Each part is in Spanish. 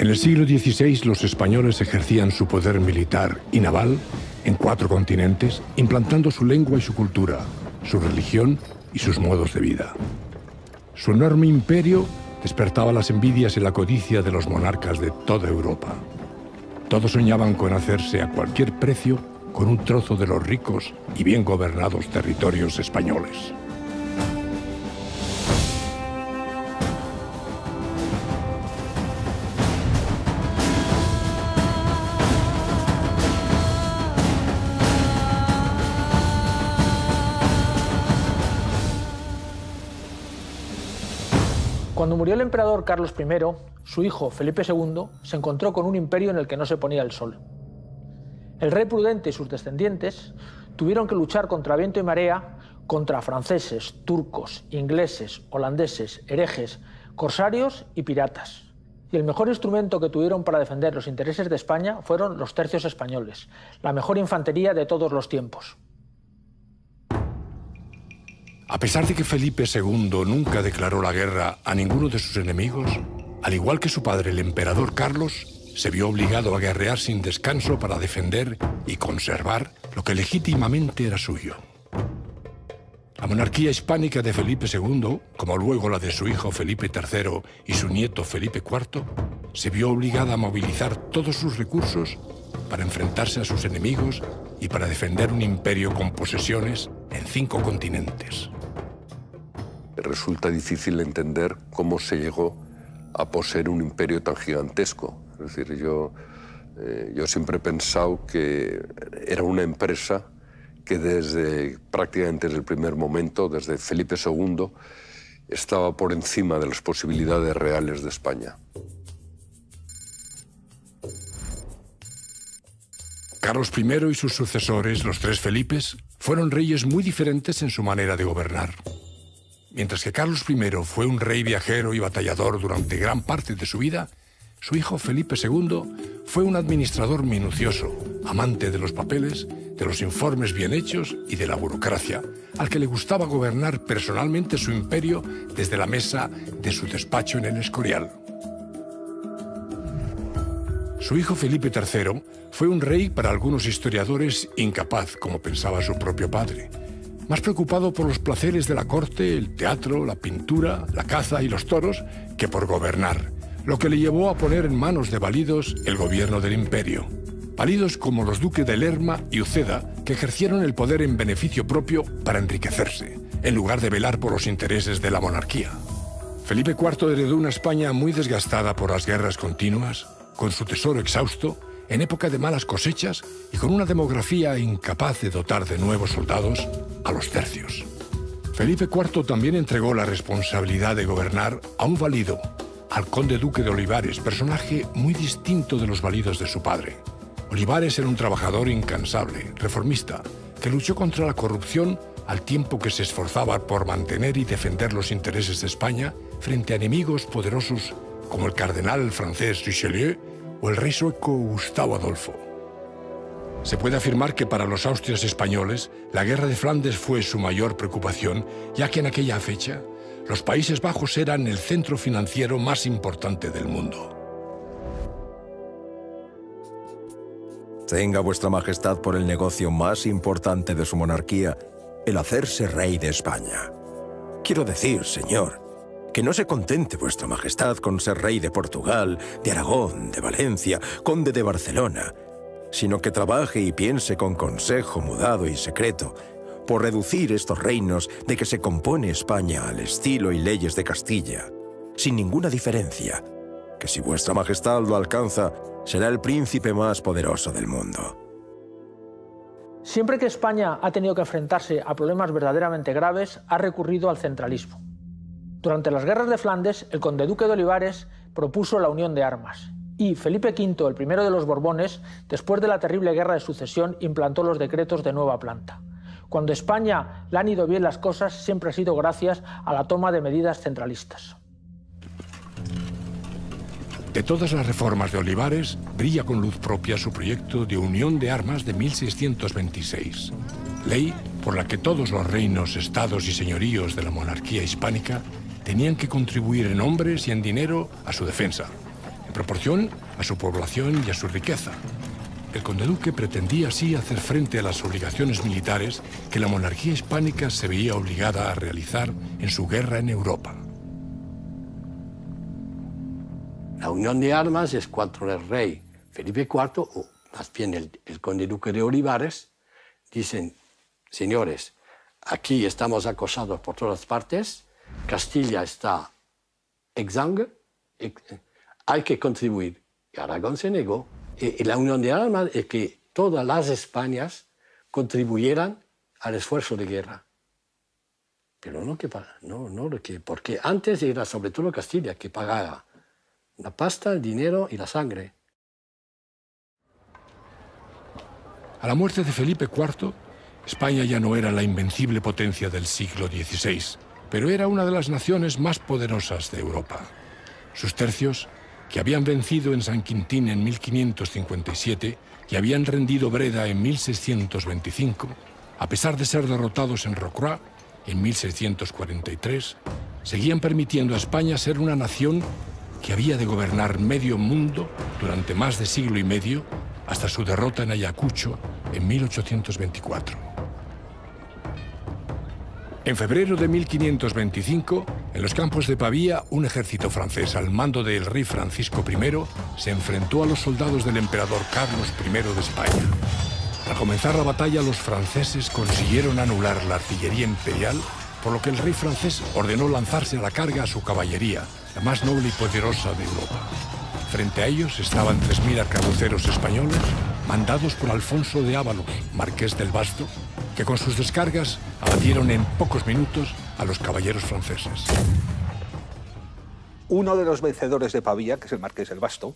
En el siglo XVI los españoles ejercían su poder militar y naval en 4 continentes, implantando su lengua y su cultura, su religión y sus modos de vida. Su enorme imperio despertaba las envidias y la codicia de los monarcas de toda Europa. Todos soñaban con hacerse a cualquier precio con un trozo de los ricos y bien gobernados territorios españoles. Cuando murió el emperador Carlos I, su hijo Felipe II se encontró con un imperio en el que no se ponía el sol. El rey Prudente y sus descendientes tuvieron que luchar contra viento y marea contra franceses, turcos, ingleses, holandeses, herejes, corsarios y piratas. Y el mejor instrumento que tuvieron para defender los intereses de España fueron los tercios españoles, la mejor infantería de todos los tiempos. A pesar de que Felipe II nunca declaró la guerra a ninguno de sus enemigos, al igual que su padre, el emperador Carlos, se vio obligado a guerrear sin descanso para defender y conservar lo que legítimamente era suyo. La monarquía hispánica de Felipe II, como luego la de su hijo Felipe III y su nieto Felipe IV, se vio obligada a movilizar todos sus recursos para enfrentarse a sus enemigos y para defender un imperio con posesiones en 5 continentes. Resulta difícil entender cómo se llegó a poseer un imperio tan gigantesco. Es decir, yo siempre he pensado que era una empresa que prácticamente desde el primer momento, desde Felipe II, estaba por encima de las posibilidades reales de España. Carlos I y sus sucesores, los 3 Felipes, fueron reyes muy diferentes en su manera de gobernar. Mientras que Carlos I fue un rey viajero y batallador durante gran parte de su vida, su hijo Felipe II fue un administrador minucioso, amante de los papeles, de los informes bien hechos y de la burocracia, al que le gustaba gobernar personalmente su imperio desde la mesa de su despacho en el Escorial. Su hijo Felipe III fue un rey para algunos historiadores incapaz, como pensaba su propio padre, más preocupado por los placeres de la corte, el teatro, la pintura, la caza y los toros, que por gobernar, lo que le llevó a poner en manos de validos el gobierno del imperio. Validos como los duques de Lerma y Uceda, que ejercieron el poder en beneficio propio para enriquecerse, en lugar de velar por los intereses de la monarquía. Felipe IV heredó una España muy desgastada por las guerras continuas, con su tesoro exhausto, en época de malas cosechas y con una demografía incapaz de dotar de nuevos soldados a los tercios. Felipe IV también entregó la responsabilidad de gobernar a un valido, al conde duque de Olivares, personaje muy distinto de los validos de su padre. Olivares era un trabajador incansable, reformista, que luchó contra la corrupción al tiempo que se esforzaba por mantener y defender los intereses de España frente a enemigos poderosos como el cardenal francés Richelieu o el rey sueco Gustavo Adolfo. Se puede afirmar que para los austrias españoles la guerra de Flandes fue su mayor preocupación, ya que en aquella fecha los Países Bajos eran el centro financiero más importante del mundo. Tenga vuestra majestad por el negocio más importante de su monarquía, el hacerse rey de España. Quiero decir, señor, que no se contente vuestra majestad con ser rey de Portugal, de Aragón, de Valencia, conde de Barcelona, sino que trabaje y piense con consejo mudado y secreto por reducir estos reinos de que se compone España al estilo y leyes de Castilla, sin ninguna diferencia, que si vuestra majestad lo alcanza, será el príncipe más poderoso del mundo. Siempre que España ha tenido que enfrentarse a problemas verdaderamente graves, ha recurrido al centralismo. Durante las guerras de Flandes, el conde duque de Olivares propuso la unión de armas, y Felipe V, el primero de los Borbones, después de la terrible guerra de sucesión, implantó los decretos de nueva planta. Cuando a España le han ido bien las cosas, siempre ha sido gracias a la toma de medidas centralistas. De todas las reformas de Olivares, brilla con luz propia su proyecto de unión de armas de 1626, ley por la que todos los reinos, estados y señoríos de la monarquía hispánica tenían que contribuir en hombres y en dinero a su defensa, proporción a su población y a su riqueza. El condeduque pretendía así hacer frente a las obligaciones militares que la monarquía hispánica se veía obligada a realizar en su guerra en Europa. La unión de armas es cuando el rey Felipe IV, o más bien el condeduque de Olivares, dicen: señores, aquí estamos acosados por todas partes, Castilla está exsangue, hay que contribuir. Y Aragón se negó. Y la unión de armas es que todas las Españas contribuyeran al esfuerzo de guerra. Pero porque antes era sobre todo Castilla que pagaba la pasta, el dinero y la sangre. A la muerte de Felipe IV, España ya no era la invencible potencia del siglo XVI, pero era una de las naciones más poderosas de Europa. Sus tercios, que habían vencido en San Quintín en 1557 y habían rendido Breda en 1625, a pesar de ser derrotados en Rocroi en 1643, seguían permitiendo a España ser una nación que había de gobernar medio mundo durante más de siglo y medio, hasta su derrota en Ayacucho en 1824. En febrero de 1525, en los campos de Pavía, un ejército francés al mando del rey Francisco I se enfrentó a los soldados del emperador Carlos I de España. Al comenzar la batalla, los franceses consiguieron anular la artillería imperial, por lo que el rey francés ordenó lanzarse a la carga a su caballería, la más noble y poderosa de Europa. Frente a ellos estaban 3.000 arcabuceros españoles, mandados por Alfonso de Ábalos, marqués del Basto, que con sus descargas abatieron en pocos minutos a los caballeros franceses. Uno de los vencedores de Pavía, que es el marqués del Basto,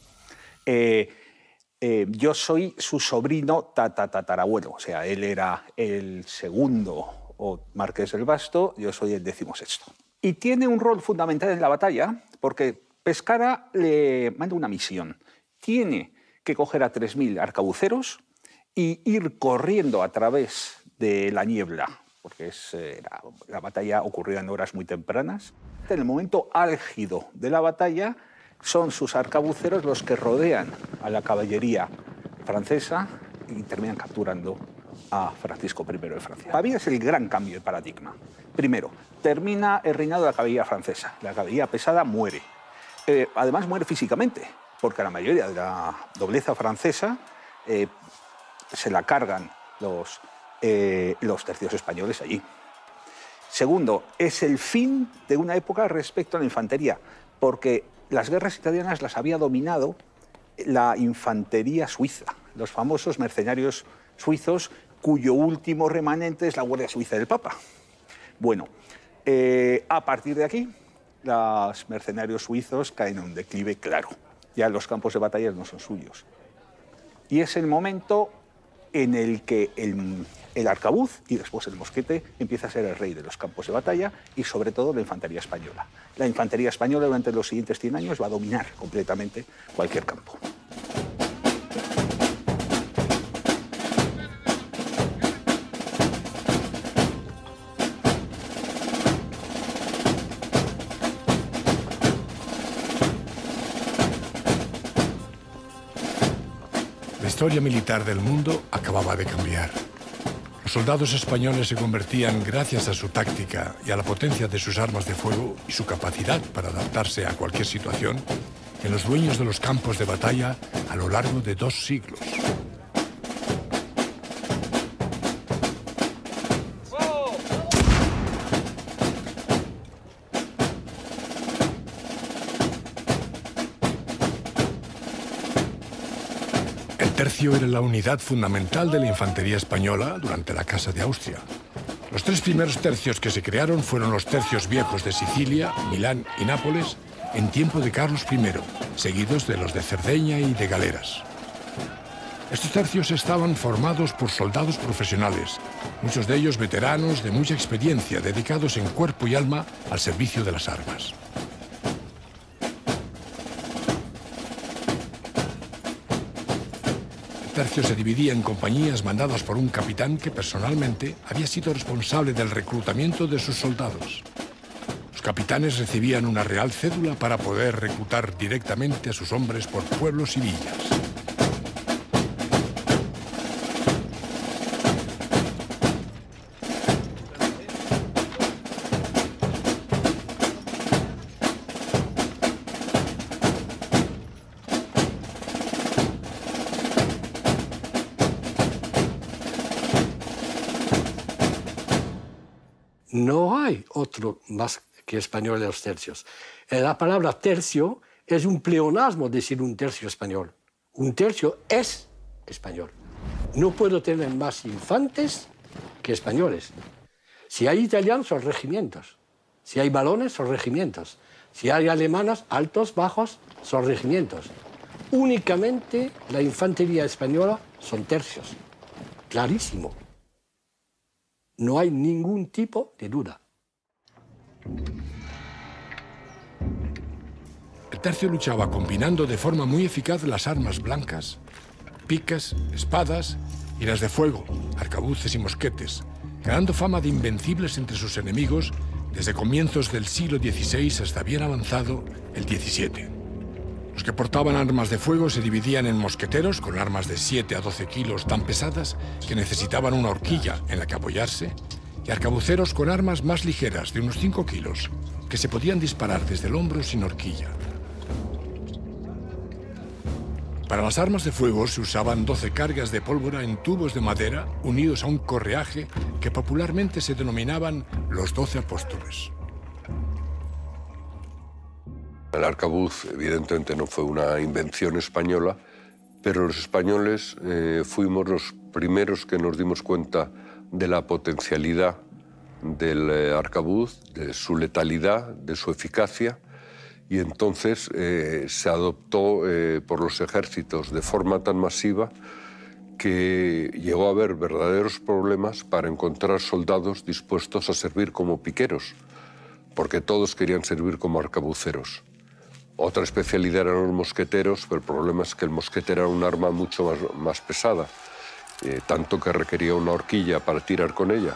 yo soy su sobrino tatarabuelo, o sea, él era el segundo marqués del Basto, yo soy el 16º. Y tiene un rol fundamental en la batalla, porque Pescara le manda una misión. Tiene que coger a 3.000 arcabuceros y ir corriendo a través de la niebla, porque la batalla ocurrió en horas muy tempranas. En el momento álgido de la batalla, son sus arcabuceros los que rodean a la caballería francesa y terminan capturando a Francisco I de Francia. Pavía es el gran cambio de paradigma. Primero, termina el reinado de la caballería francesa. La caballería pesada muere. Además muere físicamente, porque la mayoría de la nobleza francesa se la cargan los tercios españoles allí. Segundo, es el fin de una época respecto a la infantería, porque las guerras italianas las había dominado la infantería suiza, los famosos mercenarios suizos, cuyo último remanente es la Guardia Suiza del Papa. Bueno, a partir de aquí, los mercenarios suizos caen en un declive claro. Ya los campos de batalla no son suyos. Y es el momento en el que el arcabuz y después el mosquete empieza a ser el rey de los campos de batalla y sobre todo la infantería española. La infantería española durante los siguientes 100 años va a dominar completamente cualquier campo. La historia militar del mundo acababa de cambiar. Los soldados españoles se convertían, gracias a su táctica y a la potencia de sus armas de fuego y su capacidad para adaptarse a cualquier situación, en los dueños de los campos de batalla a lo largo de 2 siglos. El tercio era la unidad fundamental de la infantería española durante la Casa de Austria. Los 3 primeros tercios que se crearon fueron los tercios viejos de Sicilia, Milán y Nápoles en tiempo de Carlos I, seguidos de los de Cerdeña y de Galeras. Estos tercios estaban formados por soldados profesionales, muchos de ellos veteranos de mucha experiencia, dedicados en cuerpo y alma al servicio de las armas. El tercio se dividía en compañías mandadas por un capitán que personalmente había sido responsable del reclutamiento de sus soldados. Los capitanes recibían una real cédula para poder reclutar directamente a sus hombres por pueblos y villas. No hay otro más que español de los tercios. La palabra tercio es un pleonasmo decir un tercio español. Un tercio es español. No puedo tener más infantes que españoles. Si hay italianos, son regimientos. Si hay balones, son regimientos. Si hay alemanes, altos, bajos, son regimientos. Únicamente la infantería española son tercios. Clarísimo. No hay ningún tipo de duda. El tercio luchaba combinando de forma muy eficaz las armas blancas, picas, espadas y las de fuego, arcabuces y mosquetes, ganando fama de invencibles entre sus enemigos desde comienzos del siglo XVI hasta bien avanzado el XVII. Los que portaban armas de fuego se dividían en mosqueteros con armas de 7 a 12 kilos tan pesadas que necesitaban una horquilla en la que apoyarse, y arcabuceros con armas más ligeras de unos 5 kilos que se podían disparar desde el hombro sin horquilla. Para las armas de fuego se usaban 12 cargas de pólvora en tubos de madera unidos a un correaje que popularmente se denominaban los 12 apóstoles. El arcabuz, evidentemente, no fue una invención española, pero los españoles fuimos los primeros que nos dimos cuenta de la potencialidad del arcabuz, de su letalidad, de su eficacia, y entonces se adoptó por los ejércitos de forma tan masiva que llegó a haber verdaderos problemas para encontrar soldados dispuestos a servir como piqueros, porque todos querían servir como arcabuceros. Otra especialidad eran los mosqueteros, pero el problema es que el mosquete era un arma mucho más pesada, tanto que requería una horquilla para tirar con ella.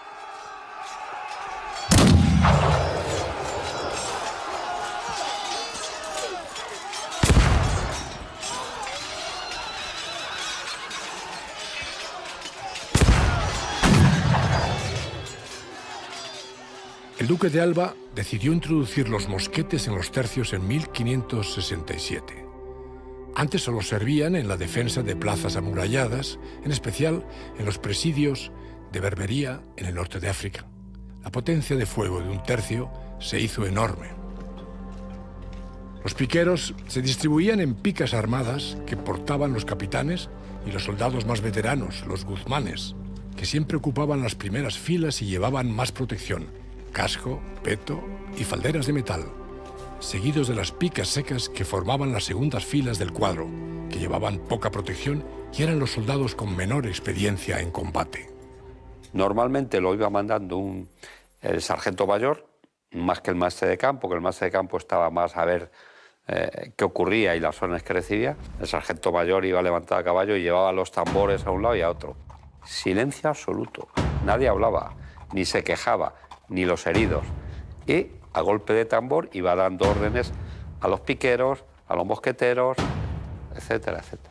El duque de Alba decidió introducir los mosquetes en los tercios en 1567. Antes solo servían en la defensa de plazas amuralladas, en especial en los presidios de Berbería en el norte de África. La potencia de fuego de un tercio se hizo enorme. Los piqueros se distribuían en picas armadas que portaban los capitanes y los soldados más veteranos, los guzmanes, que siempre ocupaban las primeras filas y llevaban más protección: casco, peto y falderas de metal, seguidos de las picas secas que formaban las segundas filas del cuadro, que llevaban poca protección y eran los soldados con menor experiencia en combate. Normalmente lo iba mandando el sargento mayor, más que el maestre de campo, que el maestre de campo estaba más a ver qué ocurría y las órdenes que recibía. El sargento mayor iba levantado a caballo y llevaba los tambores a un lado y a otro. Silencio absoluto, nadie hablaba, ni se quejaba, ni los heridos. Y a golpe de tambor iba dando órdenes a los piqueros, a los mosqueteros, etcétera, etcétera.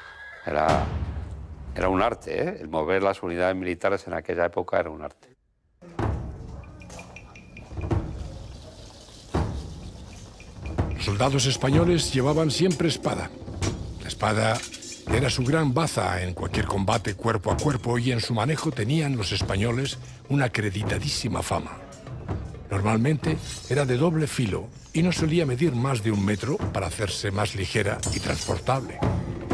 Era un arte, ¿eh? El mover las unidades militares en aquella época era un arte. Los soldados españoles llevaban siempre espada. La espada era su gran baza en cualquier combate cuerpo a cuerpo y en su manejo tenían los españoles una acreditadísima fama. Normalmente era de doble filo y no solía medir más de 1 metro para hacerse más ligera y transportable.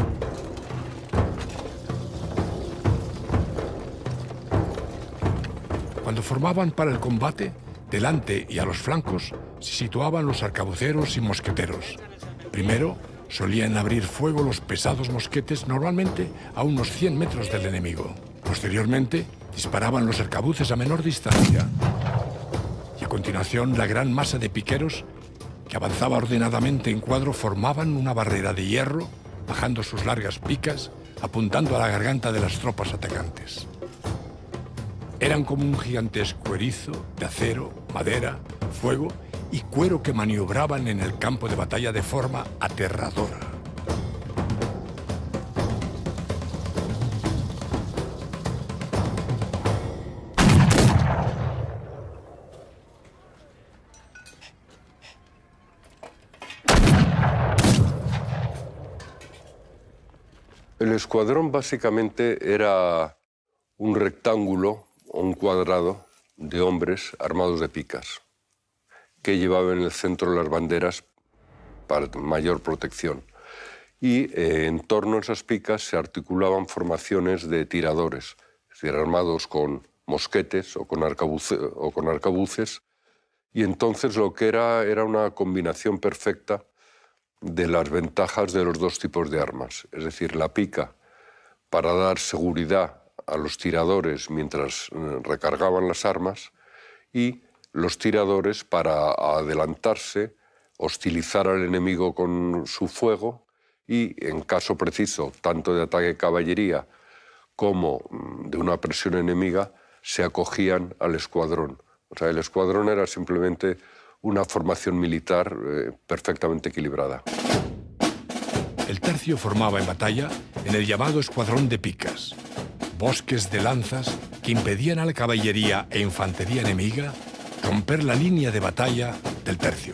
Cuando formaban para el combate, delante y a los flancos se situaban los arcabuceros y mosqueteros. Primero solían abrir fuego los pesados mosquetes, normalmente a unos 100 metros del enemigo. Posteriormente, disparaban los arcabuces a menor distancia. Y a continuación, la gran masa de piqueros, que avanzaba ordenadamente en cuadro, formaban una barrera de hierro, bajando sus largas picas, apuntando a la garganta de las tropas atacantes. Eran como un gigantesco erizo de acero, madera, fuego y cuero que maniobraban en el campo de batalla de forma aterradora. El escuadrón básicamente era un rectángulo o un cuadrado de hombres armados de picas que llevaban en el centro las banderas para mayor protección. Y en torno a esas picas se articulaban formaciones de tiradores, es decir, armados con mosquetes o con arcabuces, y entonces lo que era una combinación perfecta de las ventajas de los dos tipos de armas, es decir, la pica para dar seguridad a los tiradores mientras recargaban las armas y los tiradores para adelantarse, hostilizar al enemigo con su fuego y, en caso preciso, tanto de ataque de caballería como de una presión enemiga, se acogían al escuadrón. O sea, el escuadrón era simplemente una formación militar perfectamente equilibrada. El tercio formaba en batalla en el llamado escuadrón de picas, bosques de lanzas que impedían a la caballería e infantería enemiga romper la línea de batalla del tercio.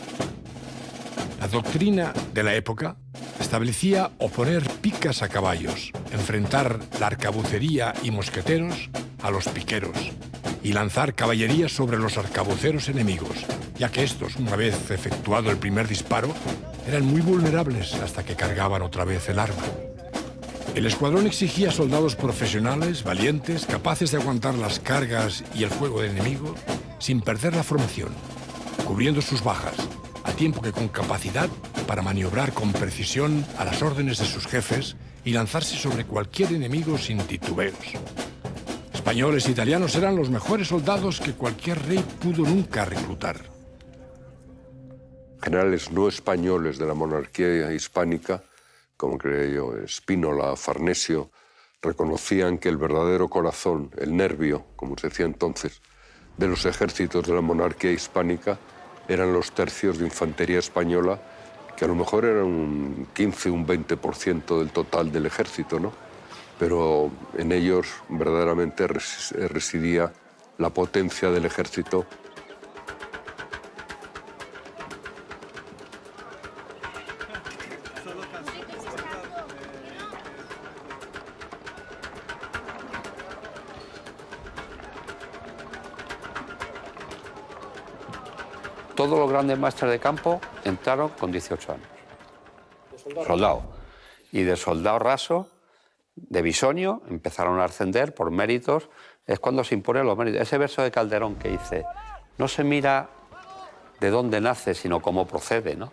La doctrina de la época establecía oponer picas a caballos, enfrentar la arcabucería y mosqueteros a los piqueros y lanzar caballería sobre los arcabuceros enemigos, ya que estos, una vez efectuado el primer disparo, eran muy vulnerables hasta que cargaban otra vez el arma. El escuadrón exigía soldados profesionales, valientes, capaces de aguantar las cargas y el fuego del enemigo sin perder la formación, cubriendo sus bajas, a tiempo que con capacidad para maniobrar con precisión a las órdenes de sus jefes y lanzarse sobre cualquier enemigo sin titubeos. Españoles e italianos eran los mejores soldados que cualquier rey pudo nunca reclutar. Generales no españoles de la monarquía hispánica, como creo yo, Spínola, Farnesio, reconocían que el verdadero corazón, el nervio, como se decía entonces, de los ejércitos de la monarquía hispánica eran los tercios de infantería española, que a lo mejor eran un 15, un 20% del total del ejército, ¿no? Pero en ellos verdaderamente residía la potencia del ejército. Todos los grandes maestres de campo entraron con 18 años. Soldado. Y de soldado raso, de bisonio, empezaron a ascender por méritos. Es cuando se imponen los méritos. Ese verso de Calderón que dice, no se mira de dónde nace, sino cómo procede, ¿no?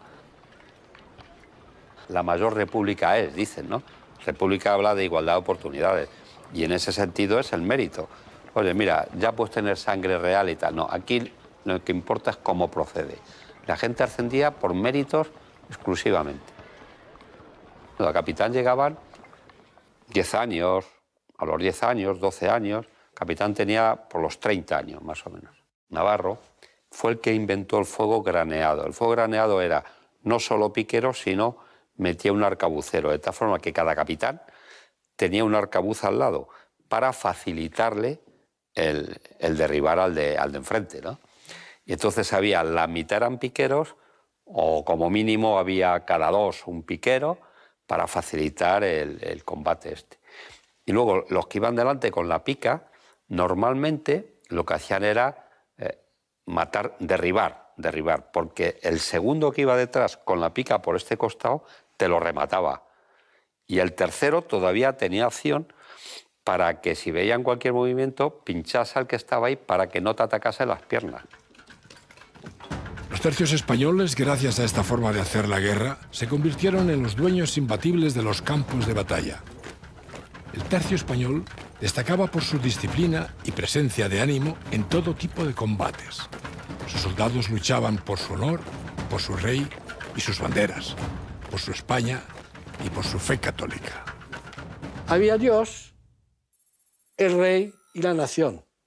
La mayor república es, dicen, ¿no? República habla de igualdad de oportunidades. Y en ese sentido es el mérito. Oye, mira, ya puedes tener sangre real y tal. No, aquí lo que importa es cómo procede. La gente ascendía por méritos exclusivamente. A capitán llegaban 10 años, a los 10 años, 12 años. Capitán tenía por los 30 años, más o menos. Navarro fue el que inventó el fuego graneado. El fuego graneado era no solo piquero, sino metía un arcabucero, de tal forma que cada capitán tenía un arcabuz al lado para facilitarle el derribar al de enfrente, ¿no? Y entonces había, la mitad eran piqueros, o como mínimo había cada dos un piquero para facilitar el combate este. Y luego los que iban delante con la pica, normalmente lo que hacían era matar, derribar, porque el segundo que iba detrás con la pica por este costado te lo remataba. Y el tercero todavía tenía opción para que si veían cualquier movimiento, pinchase al que estaba ahí para que no te atacase las piernas. Los tercios españoles, gracias a esta forma de hacer la guerra, se convirtieron en los dueños imbatibles de los campos de batalla. El tercio español destacaba por su disciplina y presencia de ánimo en todo tipo de combates. Sus soldados luchaban por su honor, por su rey y sus banderas, por su España y por su fe católica. Había Dios, el rey y la nación.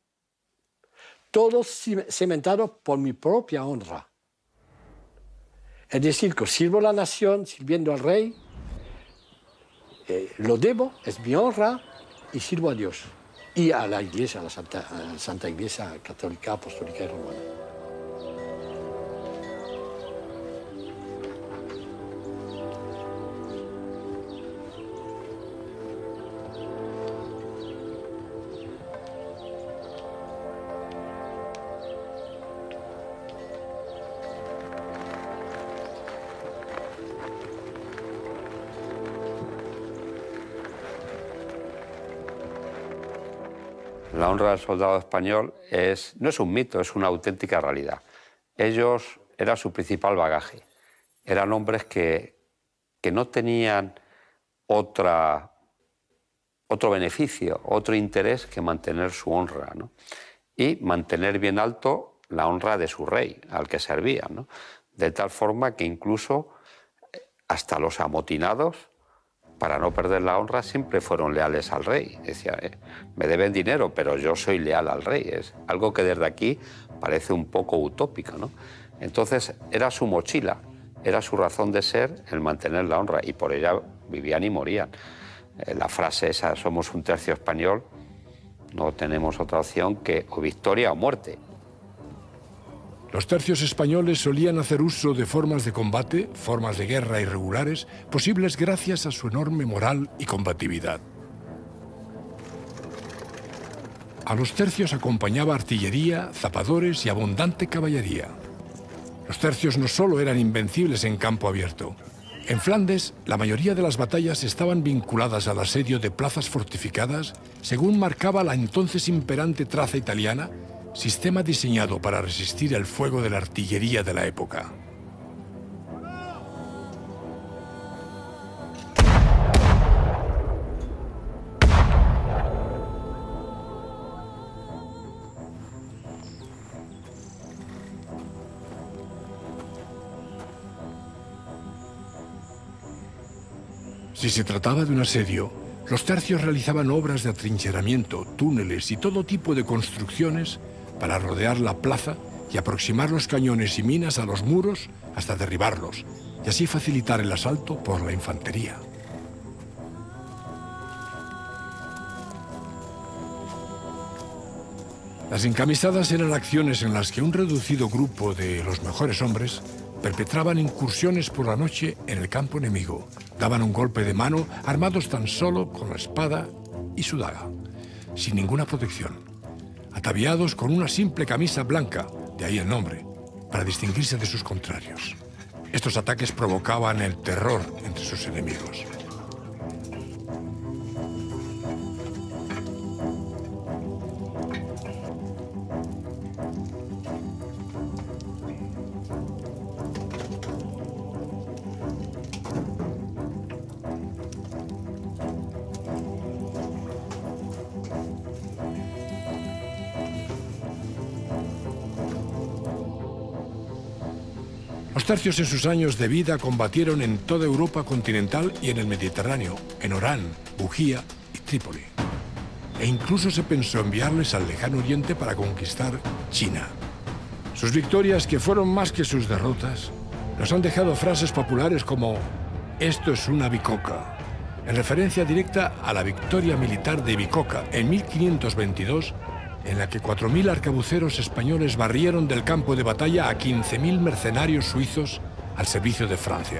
todo cimentado por mi propia honra. Es decir, que sirvo a la nación sirviendo al rey, lo debo, es mi honra, y sirvo a Dios. Y a la Iglesia, a la Santa Iglesia Católica, Apostólica y Romana. La honra del soldado español no es un mito, es una auténtica realidad. Ellos era su principal bagaje. Eran hombres que no tenían otro beneficio, otro interés que mantener su honra, ¿no? Y mantener bien alto la honra de su rey, al que servían, ¿no? De tal forma que incluso hasta los amotinados, para no perder la honra, siempre fueron leales al rey. Decía, me deben dinero, pero yo soy leal al rey. Es algo que desde aquí parece un poco utópico, ¿no? Entonces, era su mochila, era su razón de ser el mantener la honra, y por ella vivían y morían. La frase esa, somos un tercio español, no tenemos otra opción que o victoria o muerte. Los tercios españoles solían hacer uso de formas de combate, formas de guerra irregulares, posibles gracias a su enorme moral y combatividad. A los tercios acompañaba artillería, zapadores y abundante caballería. Los tercios no solo eran invencibles en campo abierto. En Flandes, la mayoría de las batallas estaban vinculadas al asedio de plazas fortificadas, según marcaba la entonces imperante traza italiana, sistema diseñado para resistir el fuego de la artillería de la época. Si se trataba de un asedio, los tercios realizaban obras de atrincheramiento, túneles y todo tipo de construcciones para rodear la plaza y aproximar los cañones y minas a los muros hasta derribarlos, y así facilitar el asalto por la infantería. Las encamisadas eran acciones en las que un reducido grupo de los mejores hombres perpetraban incursiones por la noche en el campo enemigo. Daban un golpe de mano armados tan solo con la espada y su daga, sin ninguna protección, ataviados con una simple camisa blanca, de ahí el nombre, para distinguirse de sus contrarios. Estos ataques provocaban el terror entre sus enemigos. Los tercios en sus años de vida combatieron en toda Europa continental y en el Mediterráneo, en Orán, Bujía y Trípoli. E incluso se pensó enviarles al lejano oriente para conquistar China. Sus victorias, que fueron más que sus derrotas, nos han dejado frases populares como «Esto es una bicoca», en referencia directa a la victoria militar de Bicoca en 1522, en la que 4.000 arcabuceros españoles barrieron del campo de batalla a 15.000 mercenarios suizos al servicio de Francia.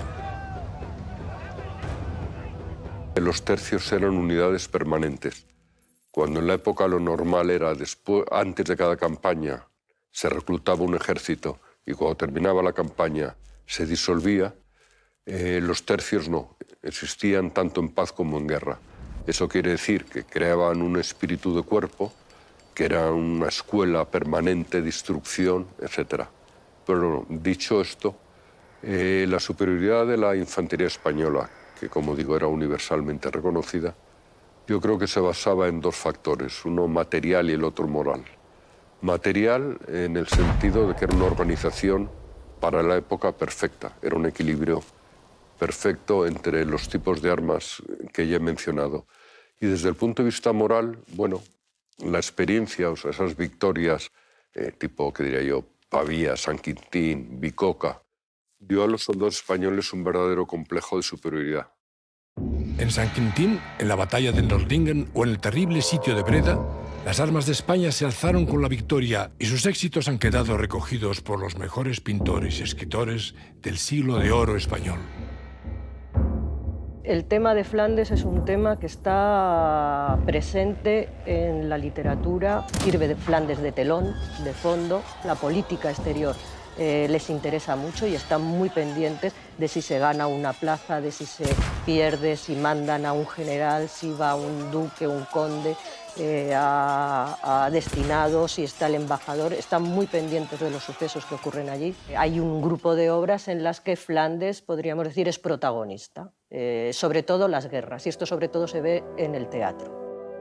Los tercios eran unidades permanentes. Cuando en la época lo normal era antes de cada campaña se reclutaba un ejército y cuando terminaba la campaña se disolvía, los tercios no, existían tanto en paz como en guerra. Eso quiere decir que creaban un espíritu de cuerpo, que era una escuela permanente de instrucción, etc. Pero dicho esto, la superioridad de la infantería española, que como digo era universalmente reconocida, yo creo que se basaba en dos factores, uno material y el otro moral. Material en el sentido de que era una organización para la época perfecta, era un equilibrio perfecto entre los tipos de armas que ya he mencionado. Y desde el punto de vista moral, bueno, la experiencia, o sea, esas victorias tipo, que diría yo, Pavía, San Quintín, Bicoca, dio a los soldados españoles un verdadero complejo de superioridad. En San Quintín, en la batalla de Nördlingen o en el terrible sitio de Breda, las armas de España se alzaron con la victoria y sus éxitos han quedado recogidos por los mejores pintores y escritores del siglo de oro español. El tema de Flandes es un tema que está presente en la literatura, sirve de Flandes de telón, de fondo, la política exterior les interesa mucho y están muy pendientes de si se gana una plaza, de si se pierde, si mandan a un general, si va un duque, un conde a destinados, si está el embajador. Están muy pendientes de los sucesos que ocurren allí. Hay un grupo de obras en las que Flandes, podríamos decir, es protagonista, sobre todo las guerras, y esto sobre todo se ve en el teatro.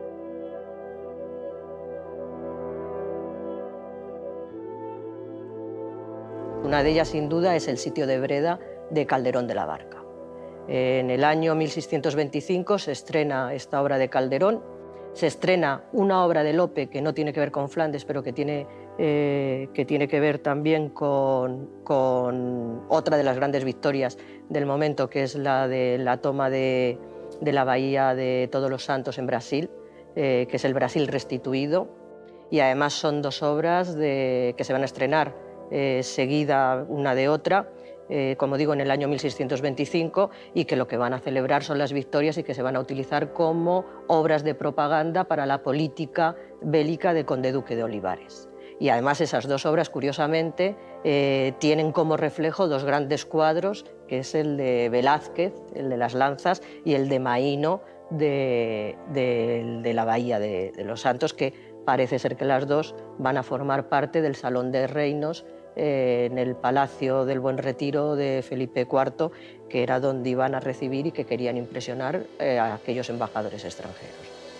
Una de ellas, sin duda, es el sitio de Breda de Calderón de la Barca. En el año 1625 se estrena esta obra de Calderón, se estrena una obra de Lope que no tiene que ver con Flandes, pero que tiene que ver también con otra de las grandes victorias del momento, que es la de la toma de la bahía de Todos los Santos en Brasil, que es el Brasil restituido. Y además son dos obras que se van a estrenar seguida una de otra, como digo, en el año 1625, y que lo que van a celebrar son las victorias y que se van a utilizar como obras de propaganda para la política bélica de Conde Duque de Olivares. Y además esas dos obras, curiosamente, tienen como reflejo dos grandes cuadros, que es el de Velázquez, el de las lanzas, y el de Maíno, de la bahía de los Santos, que parece ser que las dos van a formar parte del Salón de Reinos en el Palacio del Buen Retiro de Felipe IV, que era donde iban a recibir y que querían impresionar a aquellos embajadores extranjeros.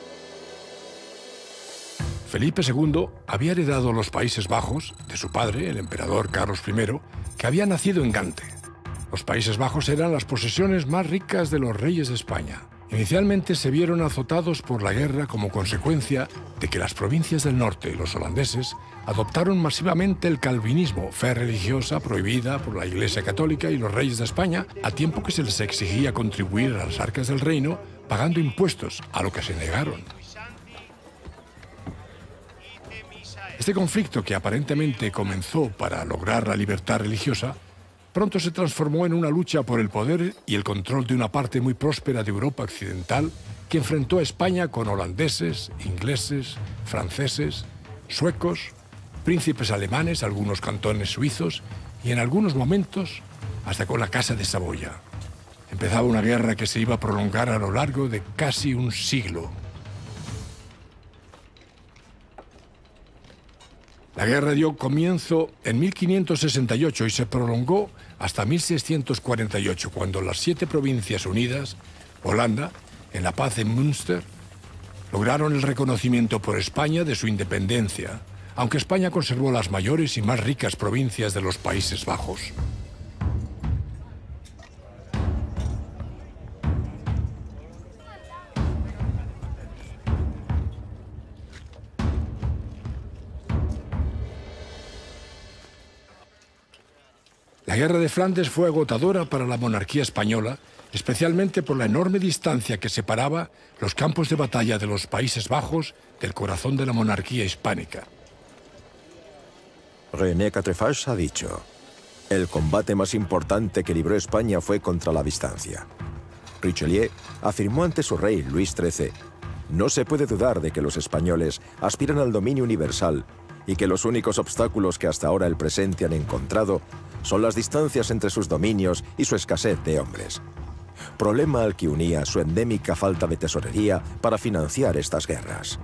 Felipe II había heredado los Países Bajos de su padre, el emperador Carlos I, que había nacido en Gante. Los Países Bajos eran las posesiones más ricas de los reyes de España. Inicialmente se vieron azotados por la guerra como consecuencia de que las provincias del norte, los holandeses, adoptaron masivamente el calvinismo, fe religiosa prohibida por la Iglesia Católica y los reyes de España, a tiempo que se les exigía contribuir a las arcas del reino pagando impuestos, a lo que se negaron. Este conflicto, que aparentemente comenzó para lograr la libertad religiosa, pronto se transformó en una lucha por el poder y el control de una parte muy próspera de Europa occidental que enfrentó a España con holandeses, ingleses, franceses, suecos, príncipes alemanes, algunos cantones suizos y en algunos momentos hasta con la Casa de Saboya. Empezaba una guerra que se iba a prolongar a lo largo de casi un siglo. La guerra dio comienzo en 1568 y se prolongó hasta 1648, cuando las 7 provincias unidas, Holanda, en la paz en Münster, lograron el reconocimiento por España de su independencia, aunque España conservó las mayores y más ricas provincias de los Países Bajos. La Guerra de Flandes fue agotadora para la monarquía española, especialmente por la enorme distancia que separaba los campos de batalla de los Países Bajos del corazón de la monarquía hispánica. René Quatrefages ha dicho: el combate más importante que libró España fue contra la distancia. Richelieu afirmó ante su rey Luis XIII: no se puede dudar de que los españoles aspiran al dominio universal y que los únicos obstáculos que hasta ahora el presente han encontrado son las distancias entre sus dominios y su escasez de hombres. Problema al que unía su endémica falta de tesorería para financiar estas guerras.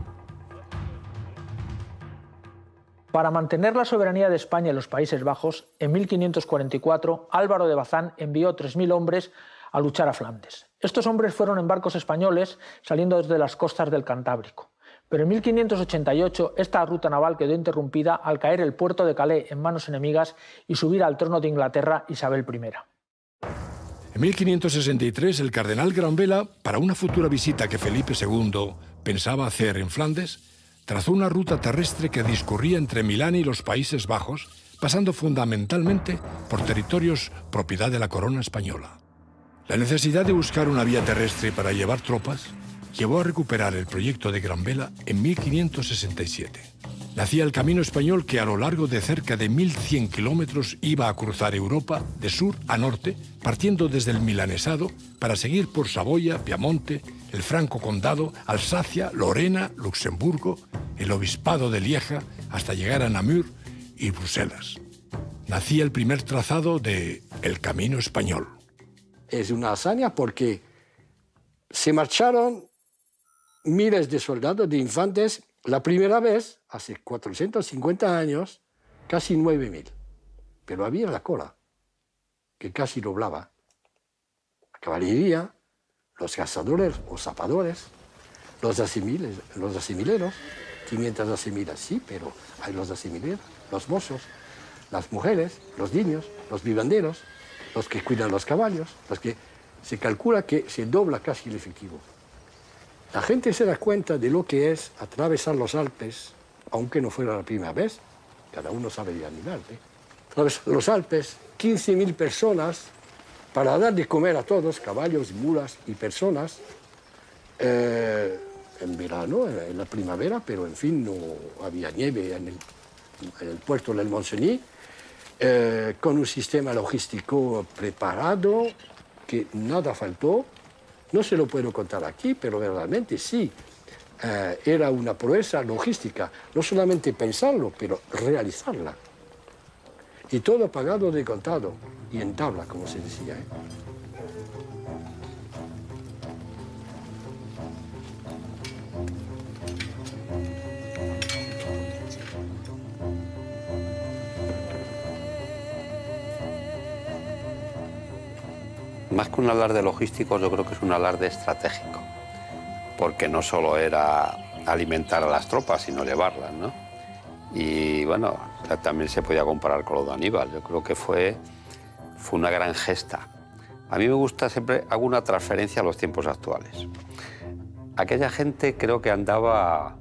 Para mantener la soberanía de España en los Países Bajos, en 1544 Álvaro de Bazán envió 3.000 hombres a luchar a Flandes. Estos hombres fueron en barcos españoles saliendo desde las costas del Cantábrico. Pero en 1588 esta ruta naval quedó interrumpida al caer el puerto de Calais en manos enemigas y subir al trono de Inglaterra Isabel I. En 1563 el cardenal Granvela, para una futura visita que Felipe II pensaba hacer en Flandes, trazó una ruta terrestre que discurría entre Milán y los Países Bajos, pasando fundamentalmente por territorios propiedad de la corona española. La necesidad de buscar una vía terrestre para llevar tropas llevó a recuperar el proyecto de Gran Vela en 1567. Nacía el Camino Español que a lo largo de cerca de 1.100 kilómetros iba a cruzar Europa de sur a norte, partiendo desde el milanesado para seguir por Saboya, Piamonte, el Franco Condado, Alsacia, Lorena, Luxemburgo, el Obispado de Lieja, hasta llegar a Namur y Bruselas. Nacía el primer trazado de El Camino Español. Es una hazaña porque se marcharon miles de soldados, de infantes, la primera vez, hace 450 años, casi 9.000. Pero había la cola, que casi doblaba. La caballería, los cazadores o zapadores, los asimileros, 500 asimilas, sí, pero hay los asimileros, los mozos, las mujeres, los niños, los vivanderos, los que cuidan los caballos, los que se calcula que se dobla casi el efectivo. La gente se da cuenta de lo que es atravesar los Alpes, aunque no fuera la primera vez, cada uno sabe de animal, atravesar los Alpes, 15.000 personas, para dar de comer a todos, caballos, mulas y personas, en verano, en la primavera, pero en fin, no había nieve en el puerto del Montcenis, con un sistema logístico preparado, que nada faltó. No se lo puedo contar aquí, pero verdaderamente sí. Era una proeza logística, no solamente pensarlo, pero realizarla. Y todo pagado de contado y en tabla, como se decía. Más que un alarde logístico, yo creo que es un alarde estratégico, porque no solo era alimentar a las tropas, sino llevarlas, ¿no? Y bueno, también se podía comparar con lo de Aníbal. Yo creo que fue una gran gesta. A mí me gusta siempre, hago una transferencia a los tiempos actuales. Aquella gente creo que andaba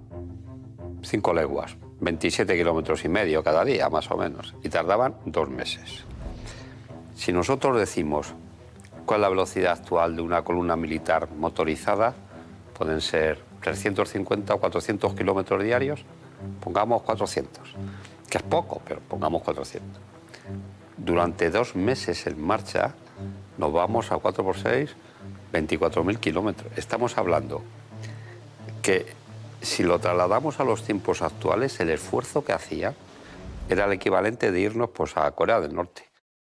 5 leguas, 27 kilómetros y medio cada día, más o menos, y tardaban 2 meses. Si nosotros decimos cuál es la velocidad actual de una columna militar motorizada, pueden ser 350 o 400 kilómetros diarios, pongamos 400, que es poco, pero pongamos 400. Durante 2 meses en marcha nos vamos a 4 por 6, 24.000 kilómetros. Estamos hablando que si lo trasladamos a los tiempos actuales, el esfuerzo que hacía era el equivalente de irnos pues, a Corea del Norte.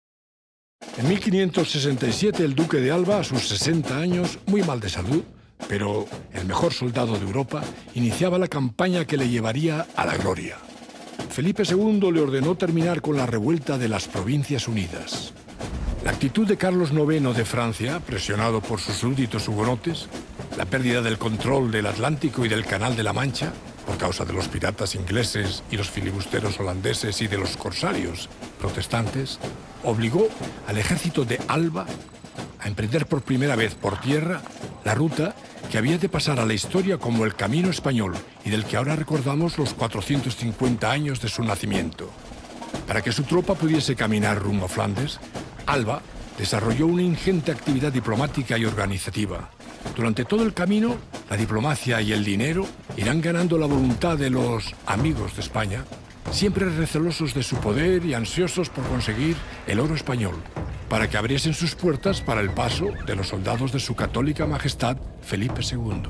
En 1567 el duque de Alba, a sus 60 años, muy mal de salud, pero el mejor soldado de Europa, iniciaba la campaña que le llevaría a la gloria. Felipe II le ordenó terminar con la revuelta de las Provincias Unidas. La actitud de Carlos IX de Francia, presionado por sus súbditos hugonotes, la pérdida del control del Atlántico y del Canal de la Mancha, por causa de los piratas ingleses y los filibusteros holandeses y de los corsarios protestantes, obligó al ejército de Alba a emprender por primera vez por tierra la ruta que había de pasar a la historia como el Camino Español y del que ahora recordamos los 450 años de su nacimiento. Para que su tropa pudiese caminar rumbo a Flandes, Alba desarrolló una ingente actividad diplomática y organizativa. Durante todo el camino, la diplomacia y el dinero irán ganando la voluntad de los amigos de España, siempre recelosos de su poder y ansiosos por conseguir el oro español, para que abriesen sus puertas para el paso de los soldados de su católica majestad Felipe II.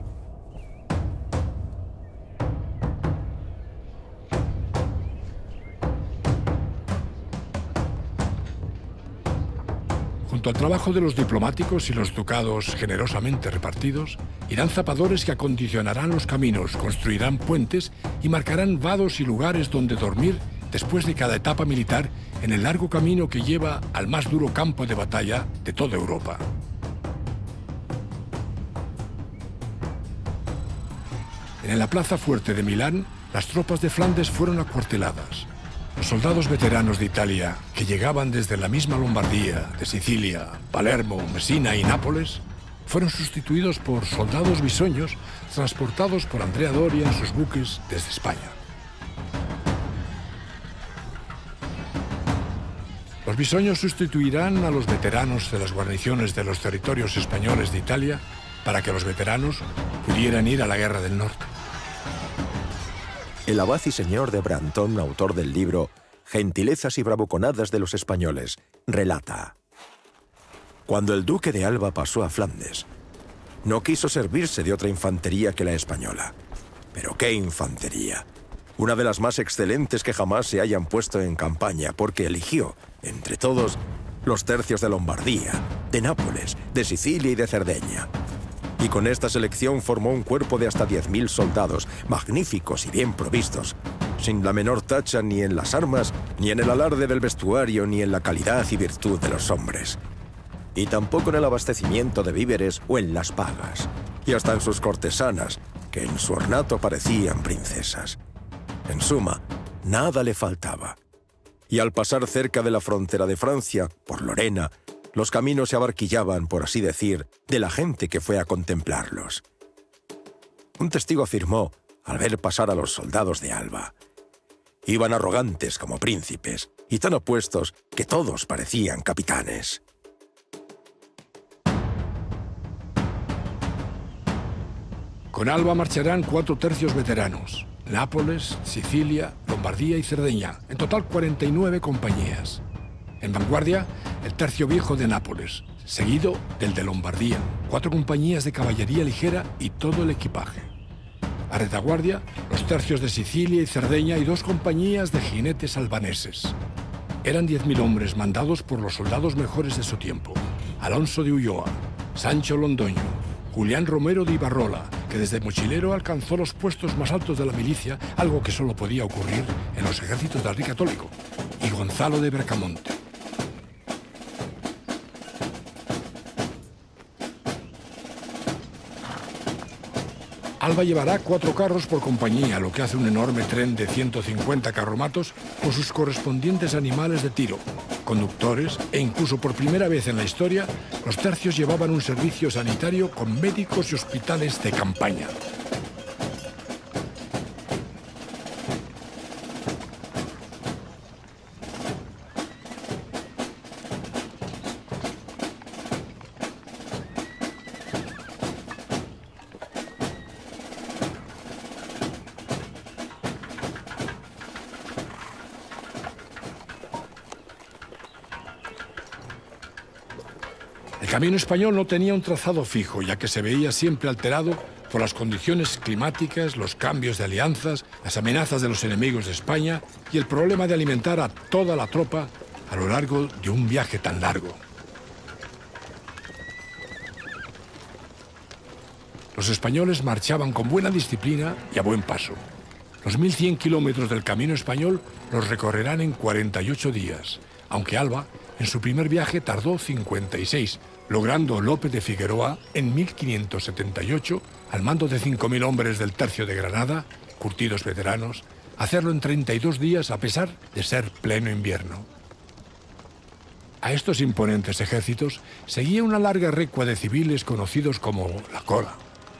Junto al trabajo de los diplomáticos y los ducados generosamente repartidos, irán zapadores que acondicionarán los caminos, construirán puentes y marcarán vados y lugares donde dormir después de cada etapa militar en el largo camino que lleva al más duro campo de batalla de toda Europa. En la plaza fuerte de Milán, las tropas de Flandes fueron acuarteladas. Los soldados veteranos de Italia, que llegaban desde la misma Lombardía, de Sicilia, Palermo, Messina y Nápoles, fueron sustituidos por soldados bisoños transportados por Andrea Doria en sus buques desde España. Los bisoños sustituirán a los veteranos de las guarniciones de los territorios españoles de Italia para que los veteranos pudieran ir a la Guerra del Norte. El abad y señor de Brantón, autor del libro Gentilezas y bravuconadas de los españoles, relata: cuando el duque de Alba pasó a Flandes, no quiso servirse de otra infantería que la española. Pero qué infantería, una de las más excelentes que jamás se hayan puesto en campaña, porque eligió, entre todos, los tercios de Lombardía, de Nápoles, de Sicilia y de Cerdeña. Y con esta selección formó un cuerpo de hasta 10.000 soldados, magníficos y bien provistos, sin la menor tacha ni en las armas, ni en el alarde del vestuario, ni en la calidad y virtud de los hombres. Y tampoco en el abastecimiento de víveres o en las pagas, y hasta en sus cortesanas, que en su ornato parecían princesas. En suma, nada le faltaba. Y al pasar cerca de la frontera de Francia, por Lorena, los caminos se abarquillaban, por así decir, de la gente que fue a contemplarlos. Un testigo afirmó, al ver pasar a los soldados de Alba: iban arrogantes como príncipes y tan opuestos que todos parecían capitanes. Con Alba marcharán 4 tercios veteranos: Nápoles, Sicilia, Lombardía y Cerdeña, en total 49 compañías. En vanguardia, el tercio viejo de Nápoles, seguido del de Lombardía, 4 compañías de caballería ligera y todo el equipaje. A retaguardia, los tercios de Sicilia y Cerdeña y 2 compañías de jinetes albaneses. Eran 10.000 hombres mandados por los soldados mejores de su tiempo: Alonso de Ulloa, Sancho Londoño, Julián Romero de Ibarrola, que desde mochilero alcanzó los puestos más altos de la milicia, algo que solo podía ocurrir en los ejércitos del rey católico, y Gonzalo de Bracamonte. Alba llevará 4 carros por compañía, lo que hace un enorme tren de 150 carromatos con sus correspondientes animales de tiro, conductores e incluso por primera vez en la historia, los tercios llevaban un servicio sanitario con médicos y hospitales de campaña. El camino español no tenía un trazado fijo, ya que se veía siempre alterado por las condiciones climáticas, los cambios de alianzas, las amenazas de los enemigos de España y el problema de alimentar a toda la tropa a lo largo de un viaje tan largo. Los españoles marchaban con buena disciplina y a buen paso. Los 1.100 kilómetros del camino español los recorrerán en 48 días, aunque Alba, en su primer viaje, tardó 56, logrando López de Figueroa, en 1578, al mando de 5.000 hombres del tercio de Granada, curtidos veteranos, hacerlo en 32 días a pesar de ser pleno invierno. A estos imponentes ejércitos seguía una larga recua de civiles conocidos como la cola.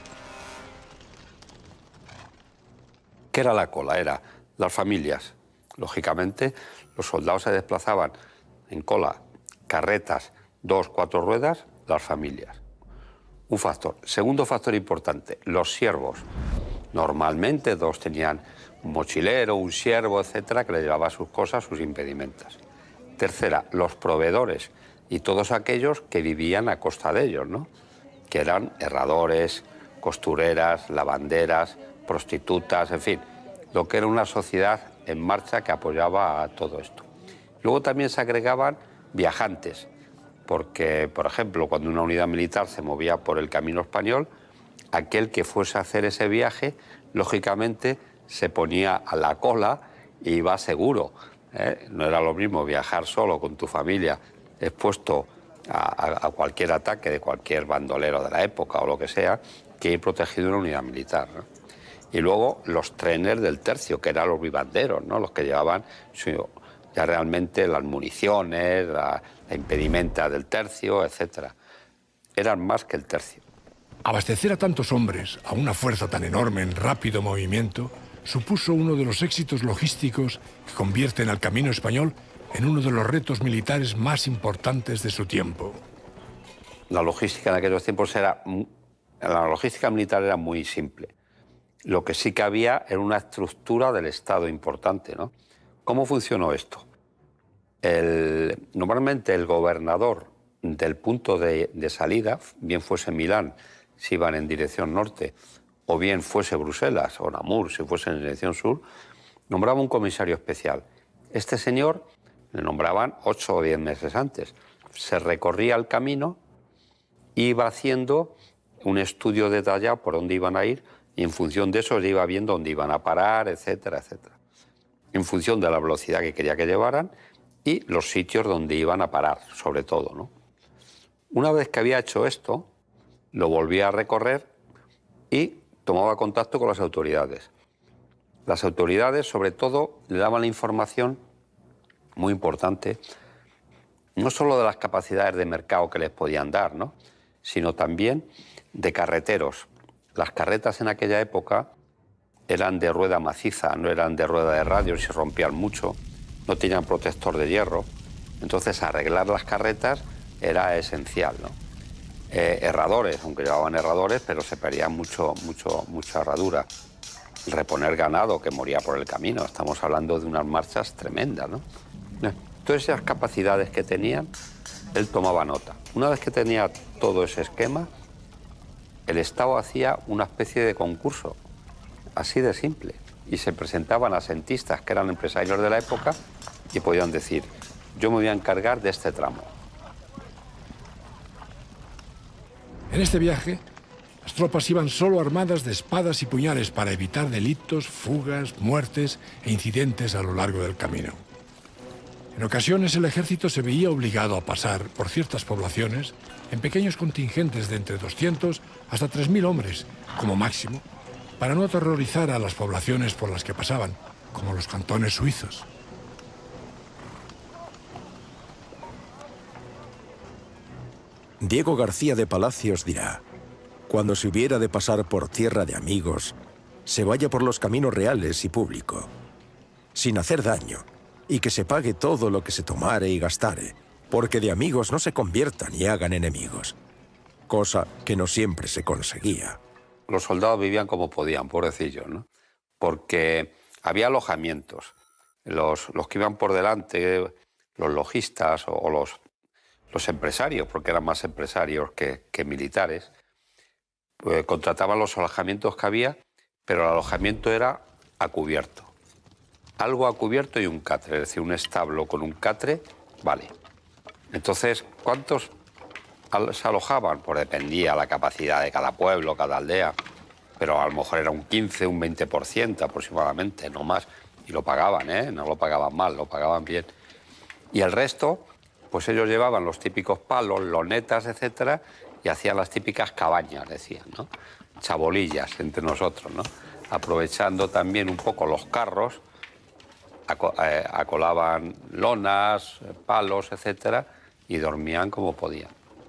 ¿Qué era la cola? Era las familias. Lógicamente, los soldados se desplazaban en cola, carretas, 2, 4 ruedas, las familias. Un factor. Segundo factor importante, los siervos. Normalmente 2 tenían un mochilero, un siervo, etcétera, que le llevaba sus cosas, sus impedimentas. Tercera, los proveedores y todos aquellos que vivían a costa de ellos, ¿no? Que eran herradores, costureras, lavanderas, prostitutas, en fin, lo que era una sociedad en marcha que apoyaba a todo esto. Luego también se agregaban viajantes, porque, por ejemplo, cuando una unidad militar se movía por el camino español, aquel que fuese a hacer ese viaje, lógicamente, se ponía a la cola e iba seguro. No era lo mismo viajar solo con tu familia, expuesto a cualquier ataque de cualquier bandolero de la época o lo que sea, que ir protegido en una unidad militar, ¿no? Y luego los trenes del tercio, que eran los vivanderos, ¿no? Los que llevaban ya realmente las municiones, la impedimenta del tercio, etc. eran más que el tercio. Abastecer a tantos hombres, a una fuerza tan enorme en rápido movimiento, supuso uno de los éxitos logísticos que convierten al Camino Español en uno de los retos militares más importantes de su tiempo. La logística en aquellos tiempos la logística militar era muy simple. Lo que sí que había era una estructura del Estado importante, ¿no? ¿Cómo funcionó esto? Normalmente el gobernador del punto de salida, bien fuese Milán, si iban en dirección norte, o bien fuese Bruselas o Namur, si fuese en dirección sur, nombraba un comisario especial. Este señor le nombraban 8 o 10 meses antes. Se recorría el camino, iba haciendo un estudio detallado por dónde iban a ir y en función de eso le iba viendo dónde iban a parar, etcétera, etcétera. En función de la velocidad que quería que llevaran y los sitios donde iban a parar, sobre todo, ¿no? Una vez que había hecho esto, lo volvía a recorrer y tomaba contacto con las autoridades. Las autoridades, sobre todo, le daban la información muy importante, no solo de las capacidades de mercado que les podían dar, ¿no?, sino también de carreteros. Las carretas en aquella época eran de rueda maciza, no eran de rueda de radio, se rompían mucho, no tenían protector de hierro. Entonces, arreglar las carretas era esencial, ¿no? Herradores, aunque llevaban herradores, pero se perdía mucha herradura. Reponer ganado que moría por el camino. Estamos hablando de unas marchas tremendas, ¿no? Todas esas capacidades que tenían, él tomaba nota. Una vez que tenía todo ese esquema, el Estado hacía una especie de concurso, así de simple, y se presentaban asentistas que eran empresarios de la época y podían decir: yo me voy a encargar de este tramo. En este viaje, las tropas iban solo armadas de espadas y puñales para evitar delitos, fugas, muertes e incidentes a lo largo del camino. En ocasiones el ejército se veía obligado a pasar por ciertas poblaciones en pequeños contingentes de entre 200 hasta 3.000 hombres, como máximo, para no aterrorizar a las poblaciones por las que pasaban, como los cantones suizos. Diego García de Palacios dirá: cuando se hubiera de pasar por tierra de amigos, se vaya por los caminos reales y público, sin hacer daño, y que se pague todo lo que se tomare y gastare, porque de amigos no se conviertan y hagan enemigos, cosa que no siempre se conseguía. Los soldados vivían como podían, pobrecillos, ¿no? Porque había alojamientos. Los que iban por delante, los logistas o los empresarios, porque eran más empresarios que militares, pues contrataban los alojamientos que había, pero el alojamiento era a cubierto. Algo a cubierto y un catre, es decir, un establo con un catre, vale. Entonces, ¿cuántos se alojaban? Pues dependía la capacidad de cada pueblo, cada aldea, pero a lo mejor era un 15, un 20% aproximadamente, no más. Y lo pagaban, ¿eh? No lo pagaban mal, lo pagaban bien. Y el resto, pues ellos llevaban los típicos palos, lonetas, etcétera, y hacían las típicas cabañas, decían, ¿no? Chabolillas entre nosotros, ¿no? Aprovechando también un poco los carros, acolaban lonas, palos, etcétera, y dormían como podían.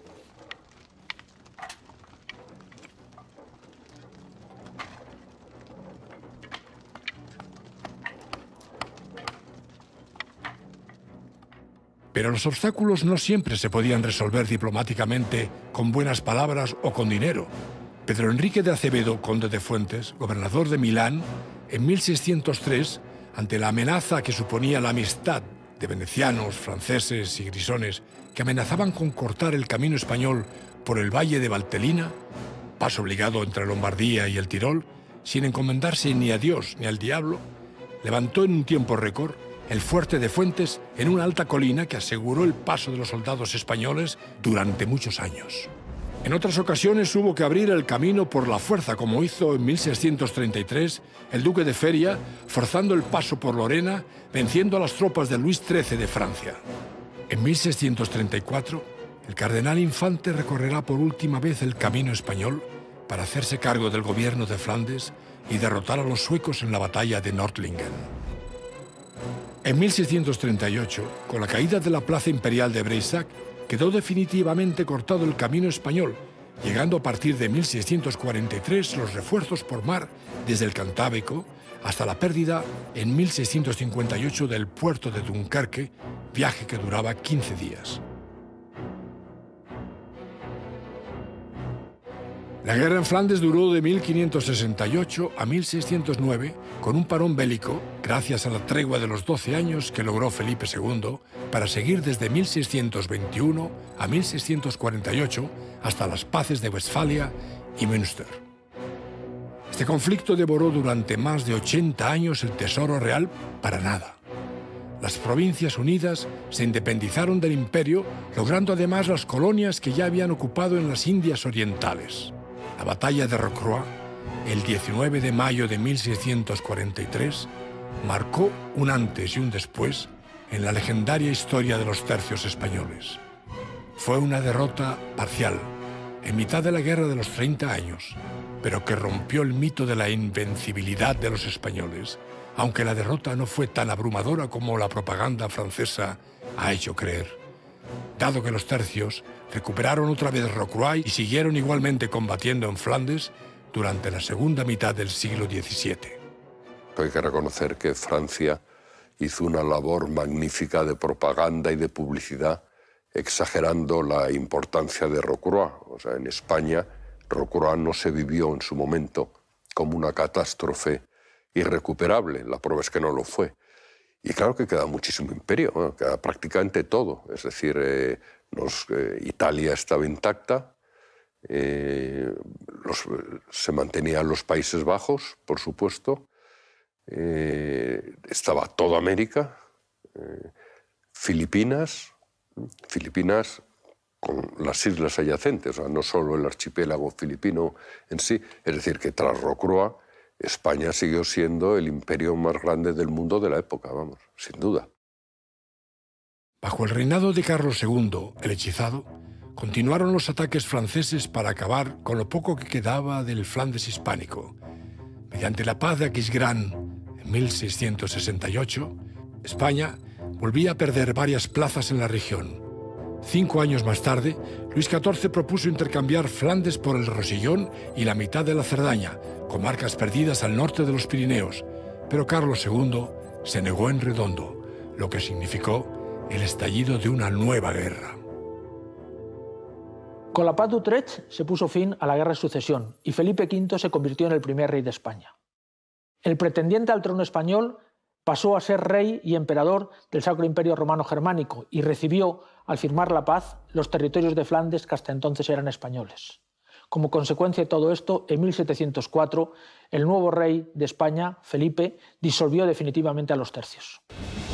Pero los obstáculos no siempre se podían resolver diplomáticamente con buenas palabras o con dinero. Pedro Enrique de Acevedo, conde de Fuentes, gobernador de Milán, en 1603, ante la amenaza que suponía la amistad de venecianos, franceses y grisones que amenazaban con cortar el camino español por el valle de Valtellina, paso obligado entre Lombardía y el Tirol, sin encomendarse ni a Dios ni al diablo, levantó en un tiempo récord el fuerte de Fuentes en una alta colina que aseguró el paso de los soldados españoles durante muchos años. En otras ocasiones hubo que abrir el camino por la fuerza, como hizo en 1633 el duque de Feria, forzando el paso por Lorena, venciendo a las tropas de Luis XIII de Francia. En 1634, el cardenal Infante recorrerá por última vez el camino español para hacerse cargo del gobierno de Flandes y derrotar a los suecos en la batalla de Nördlingen. En 1638, con la caída de la plaza imperial de Breisach, quedó definitivamente cortado el camino español, llegando a partir de 1643 los refuerzos por mar desde el Cantábrico hasta la pérdida en 1658 del puerto de Dunkerque, viaje que duraba 15 días. La guerra en Flandes duró de 1568 a 1609, con un parón bélico, gracias a la tregua de los 12 años que logró Felipe II, para seguir desde 1621 a 1648 hasta las paces de Westfalia y Münster. Este conflicto devoró durante más de 80 años el tesoro real para nada. Las Provincias Unidas se independizaron del imperio, logrando además las colonias que ya habían ocupado en las Indias Orientales. La batalla de Rocroi, el 19 de mayo de 1643, marcó un antes y un después en la legendaria historia de los tercios españoles. Fue una derrota parcial, en mitad de la Guerra de los 30 años, pero que rompió el mito de la invencibilidad de los españoles, aunque la derrota no fue tan abrumadora como la propaganda francesa ha hecho creer, dado que los tercios recuperaron otra vez Rocroi y siguieron igualmente combatiendo en Flandes durante la segunda mitad del siglo XVII. Hay que reconocer que Francia hizo una labor magnífica de propaganda y de publicidad, exagerando la importancia de Rocroi. O sea, en España, Rocroi no se vivió en su momento como una catástrofe irrecuperable. La prueba es que no lo fue. Y claro que queda muchísimo imperio, ¿no? Queda prácticamente todo. Es decir, Italia estaba intacta, se mantenían los Países Bajos, por supuesto, estaba toda América, Filipinas con las islas adyacentes, o sea, no solo el archipiélago filipino en sí. Es decir, que tras Rocroi, España siguió siendo el imperio más grande del mundo de la época, vamos, sin duda. Bajo el reinado de Carlos II, el hechizado, continuaron los ataques franceses para acabar con lo poco que quedaba del Flandes hispánico. Mediante la paz de Aquisgrán en 1668, España volvía a perder varias plazas en la región. 5 años más tarde, Luis XIV propuso intercambiar Flandes por el Rosellón y la mitad de la Cerdaña, comarcas perdidas al norte de los Pirineos, pero Carlos II se negó en redondo, lo que significó el estallido de una nueva guerra. Con la paz de Utrecht se puso fin a la guerra de sucesión y Felipe V se convirtió en el primer rey de España. El pretendiente al trono español pasó a ser rey y emperador del Sacro Imperio Romano Germánico y recibió, al firmar la paz, los territorios de Flandes que hasta entonces eran españoles. Como consecuencia de todo esto, en 1704, el nuevo rey de España, Felipe, disolvió definitivamente a los tercios.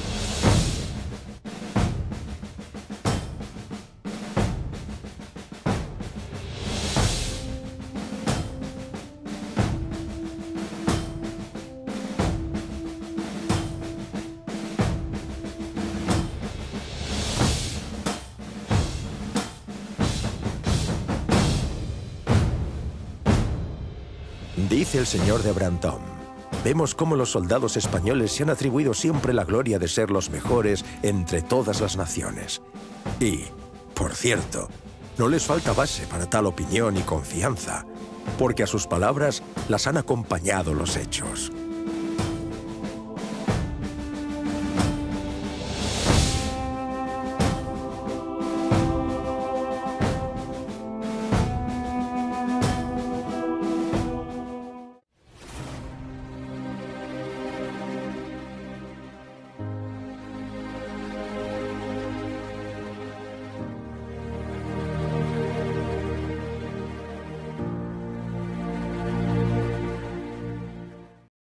Dice el señor de Brantôme, vemos cómo los soldados españoles se han atribuido siempre la gloria de ser los mejores entre todas las naciones. Y, por cierto, no les falta base para tal opinión y confianza, porque a sus palabras las han acompañado los hechos.